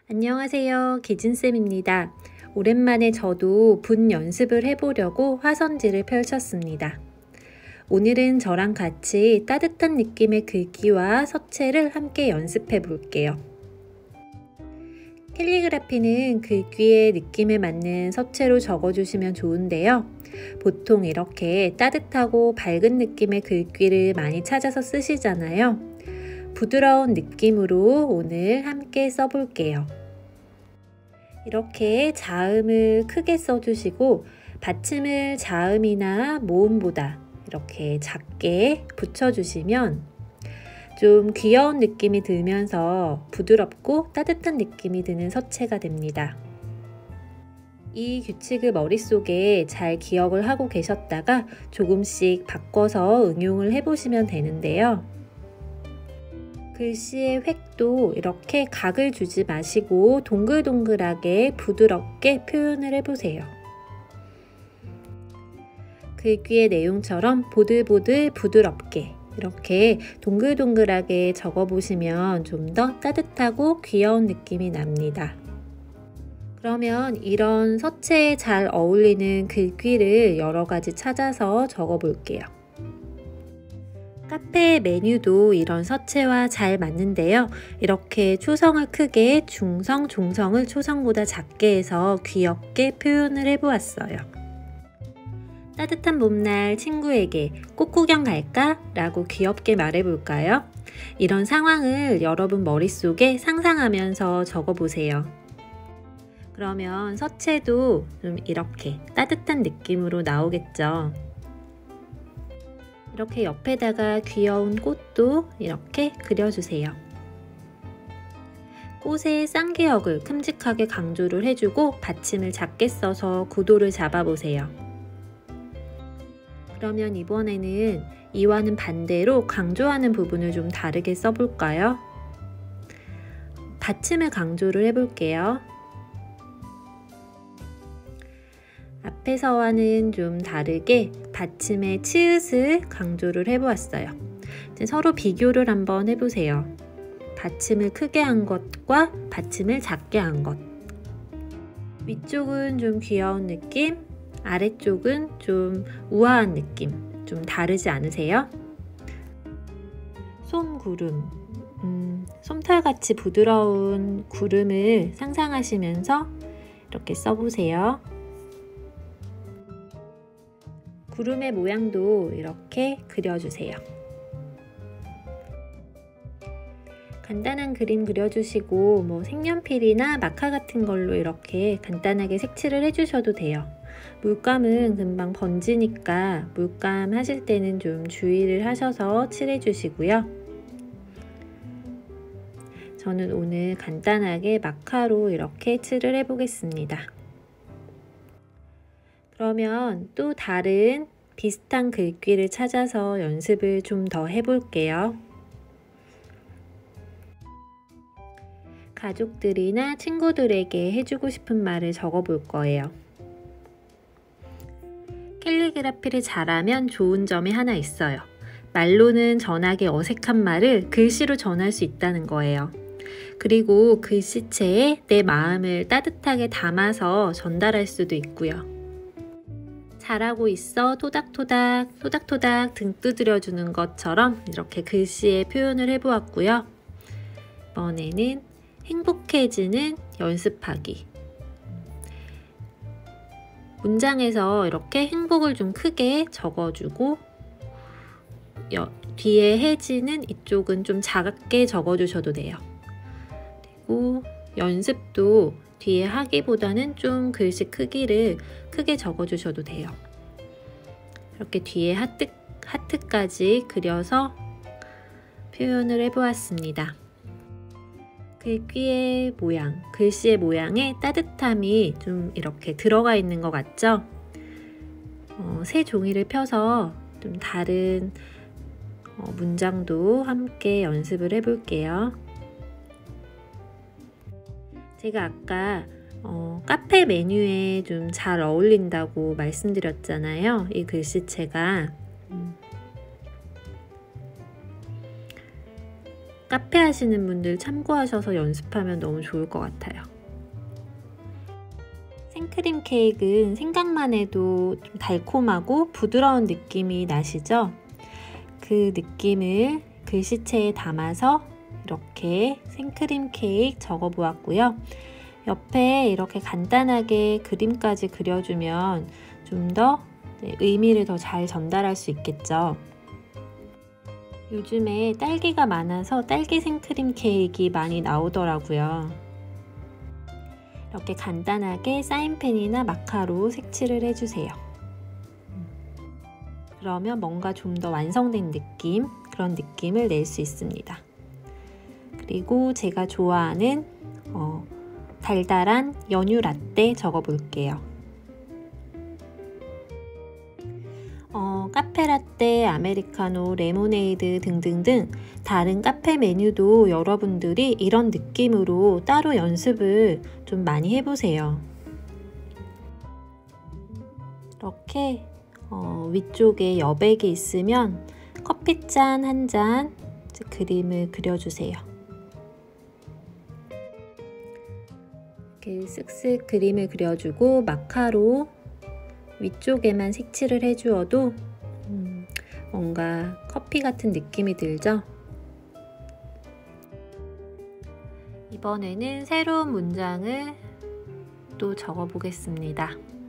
안녕하세요. 기진쌤입니다. 오랜만에 저도 분 연습을 해보려고 화선지를 펼쳤습니다. 오늘은 저랑 같이 따뜻한 느낌의 글귀와 서체를 함께 연습해 볼게요. 캘리그라피는 글귀의 느낌에 맞는 서체로 적어주시면 좋은데요. 보통 이렇게 따뜻하고 밝은 느낌의 글귀를 많이 찾아서 쓰시잖아요. 부드러운 느낌으로 오늘 함께 써볼게요. 이렇게 자음을 크게 써주시고 받침을 자음이나 모음보다 이렇게 작게 붙여주시면 좀 귀여운 느낌이 들면서 부드럽고 따뜻한 느낌이 드는 서체가 됩니다. 이 규칙을 머릿속에 잘 기억을 하고 계셨다가 조금씩 바꿔서 응용을 해보시면 되는데요. 글씨의 획도 이렇게 각을 주지 마시고 동글동글하게 부드럽게 표현을 해보세요. 글귀의 내용처럼 보들보들 부드럽게 이렇게 동글동글하게 적어보시면 좀 더 따뜻하고 귀여운 느낌이 납니다. 그러면 이런 서체에 잘 어울리는 글귀를 여러 가지 찾아서 적어볼게요. 카페 메뉴도 이런 서체와 잘 맞는데요. 이렇게 초성을 크게 중성, 종성을 초성보다 작게 해서 귀엽게 표현을 해보았어요. 따뜻한 봄날 친구에게 꽃구경 갈까? 라고 귀엽게 말해볼까요? 이런 상황을 여러분 머릿속에 상상하면서 적어보세요. 그러면 서체도 좀 이렇게 따뜻한 느낌으로 나오겠죠. 이렇게 옆에다가 귀여운 꽃도 이렇게 그려주세요. 꽃의 쌍기역을 큼직하게 강조를 해주고 받침을 작게 써서 구도를 잡아보세요. 그러면 이번에는 이와는 반대로 강조하는 부분을 좀 다르게 써볼까요? 받침을 강조를 해볼게요. 앞에서와는 좀 다르게 받침의 치읓을 강조를 해보았어요. 이제 서로 비교를 한번 해보세요. 받침을 크게 한 것과 받침을 작게 한 것. 위쪽은 좀 귀여운 느낌, 아래쪽은 좀 우아한 느낌. 좀 다르지 않으세요? 솜구름, 솜털같이 부드러운 구름을 상상하시면서 이렇게 써보세요. 구름의 모양도 이렇게 그려주세요. 간단한 그림 그려주시고 색연필이나 마카 같은 걸로 이렇게 간단하게 색칠을 해주셔도 돼요. 물감은 금방 번지니까 물감 하실 때는 좀 주의를 하셔서 칠해 주시고요. 저는 오늘 간단하게 마카로 이렇게 칠을 해보겠습니다. 그러면 또 다른 비슷한 글귀를 찾아서 연습을 좀 더 해볼게요. 가족들이나 친구들에게 해주고 싶은 말을 적어볼 거예요. 캘리그라피를 잘하면 좋은 점이 하나 있어요. 말로는 전하기 어색한 말을 글씨로 전할 수 있다는 거예요. 그리고 글씨체에 내 마음을 따뜻하게 담아서 전달할 수도 있고요. 잘하고 있어 토닥토닥 토닥토닥 등 두드려주는 것처럼 이렇게 글씨에 표현을 해보았고요. 이번에는 행복해지는 연습하기. 문장에서 이렇게 행복을 좀 크게 적어주고 뒤에 해지는 이쪽은 좀 작게 적어주셔도 돼요. 그리고 연습도 뒤에 하기보다는 좀 글씨 크기를 크게 적어주셔도 돼요. 이렇게 뒤에 하트까지 그려서 표현을 해보았습니다. 글귀의 모양, 글씨의 모양에 따뜻함이 좀 이렇게 들어가 있는 것 같죠? 새 종이를 펴서 좀 다른 문장도 함께 연습을 해볼게요. 제가 아까 카페 메뉴에 좀 잘 어울린다고 말씀드렸잖아요. 이 글씨체가 카페 하시는 분들 참고하셔서 연습하면 너무 좋을 것 같아요. 생크림 케이크는 생각만 해도 좀 달콤하고 부드러운 느낌이 나시죠? 그 느낌을 글씨체에 담아서 이렇게 생크림 케이크 적어 보았고요. 옆에 이렇게 간단하게 그림까지 그려주면 좀 더 의미를 더 잘 전달할 수 있겠죠. 요즘에 딸기가 많아서 딸기 생크림 케이크가 많이 나오더라고요. 이렇게 간단하게 사인펜이나 마카로 색칠을 해주세요. 그러면 뭔가 좀 더 완성된 느낌, 그런 느낌을 낼 수 있습니다. 그리고 제가 좋아하는 달달한 연유 라떼 적어 볼게요. 카페 라떼, 아메리카노, 레모네이드 등등등 다른 카페 메뉴도 여러분들이 이런 느낌으로 따로 연습을 좀 많이 해보세요. 이렇게 위쪽에 여백이 있으면 커피잔 한 잔 그림을 그려주세요. 이렇게 쓱쓱 그림을 그려주고 마카로 위쪽에만 색칠을 해주어도 뭔가 커피 같은 느낌이 들죠? 이번에는 새로운 문장을 또 적어 보겠습니다.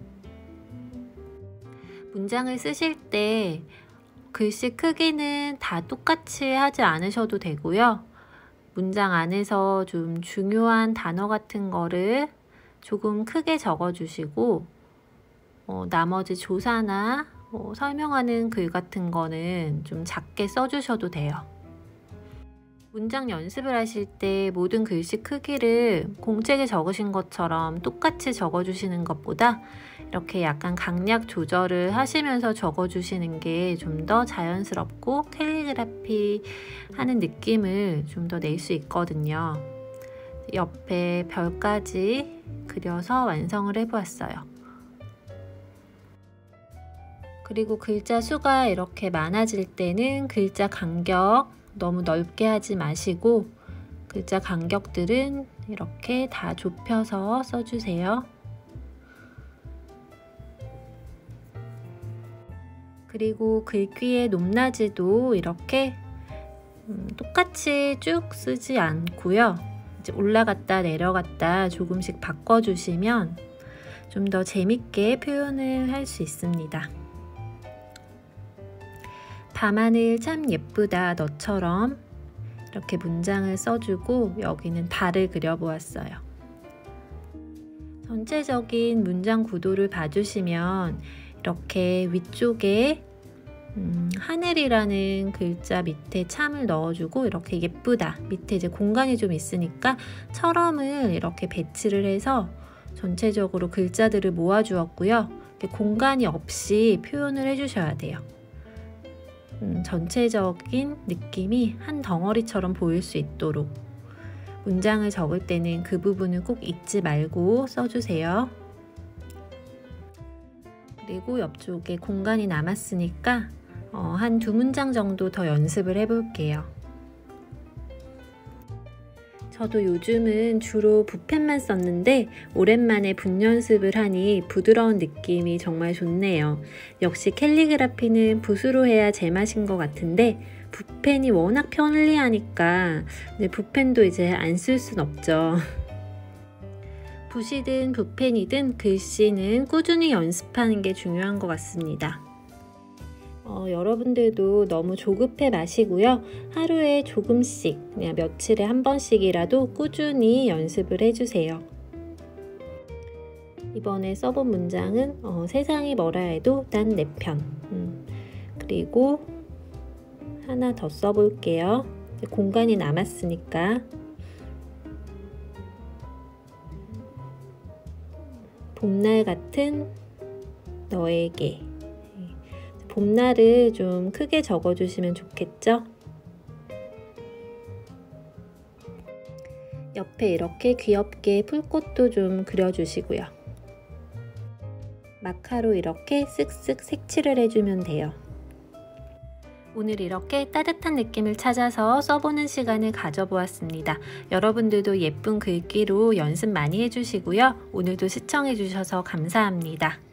문장을 쓰실 때 글씨 크기는 다 똑같이 하지 않으셔도 되고요. 문장 안에서 좀 중요한 단어 같은 거를 조금 크게 적어 주시고 나머지 조사나 설명하는 글 같은 거는 좀 작게 써주셔도 돼요. 문장 연습을 하실 때 모든 글씨 크기를 공책에 적으신 것처럼 똑같이 적어주시는 것보다 이렇게 약간 강약 조절을 하시면서 적어주시는 게 좀 더 자연스럽고 캘리그라피 하는 느낌을 좀 더 낼 수 있거든요. 옆에 별까지 그려서 완성을 해보았어요. 그리고 글자 수가 이렇게 많아질 때는 글자 간격 너무 넓게 하지 마시고 글자 간격들은 이렇게 다 좁혀서 써주세요. 그리고 글귀의 높낮이도 이렇게 똑같이 쭉 쓰지 않고요. 이제 올라갔다 내려갔다 조금씩 바꿔주시면 좀 더 재밌게 표현을 할 수 있습니다. 밤하늘 참 예쁘다 너처럼 이렇게 문장을 써주고 여기는 달을 그려보았어요. 전체적인 문장 구도를 봐주시면 이렇게 위쪽에 하늘이라는 글자 밑에 참을 넣어주고 이렇게 예쁘다 밑에 이제 공간이 좀 있으니까 처럼을 이렇게 배치를 해서 전체적으로 글자들을 모아주었고요. 공간이 없이 표현을 해주셔야 돼요. 전체적인 느낌이 한 덩어리처럼 보일 수 있도록 문장을 적을 때는 그 부분을 꼭 잊지 말고 써주세요. 그리고 옆쪽에 공간이 남았으니까 한 2문장 정도 더 연습을 해볼게요. 저도 요즘은 주로 붓펜만 썼는데 오랜만에 붓 연습을 하니 부드러운 느낌이 정말 좋네요. 역시 캘리그라피는 붓으로 해야 제맛인 것 같은데 붓펜이 워낙 편리하니까 붓펜도 이제 안 쓸 순 없죠. 붓이든 붓펜이든 글씨는 꾸준히 연습하는 게 중요한 것 같습니다. 여러분들도 너무 조급해 마시고요. 하루에 조금씩 그냥 며칠에 한 번씩이라도 꾸준히 연습을 해주세요. 이번에 써본 문장은 세상이 뭐라 해도 난 내 편. 그리고 하나 더 써볼게요. 공간이 남았으니까 봄날 같은 너에게. 봄날을 좀 크게 적어주시면 좋겠죠? 옆에 이렇게 귀엽게 풀꽃도 좀 그려주시고요. 마카로 이렇게 쓱쓱 색칠을 해주면 돼요. 오늘 이렇게 따뜻한 느낌을 찾아서 써보는 시간을 가져보았습니다. 여러분들도 예쁜 글귀로 연습 많이 해주시고요. 오늘도 시청해주셔서 감사합니다.